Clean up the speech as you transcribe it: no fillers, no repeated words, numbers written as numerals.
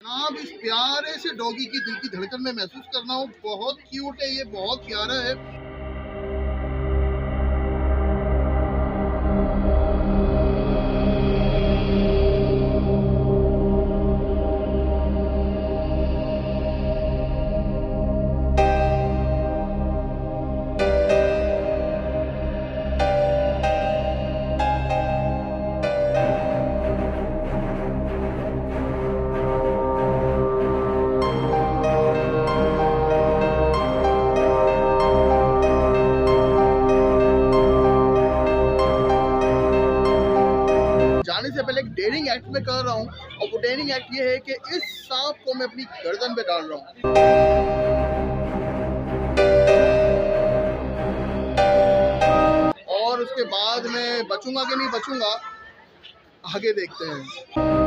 आप इस प्यारे से डॉगी की दिल की धड़कन में महसूस करना हो, बहुत क्यूट है ये, बहुत प्यारा है। जाने से पहले एक डेयरिंग एक्ट में कर रहा हूँ, और वो डेयरिंग एक्ट ये है कि इस सांप को मैं अपनी गर्दन पे डाल रहा हूँ, और उसके बाद मैं बचूंगा कि नहीं बचूंगा आगे देखते हैं।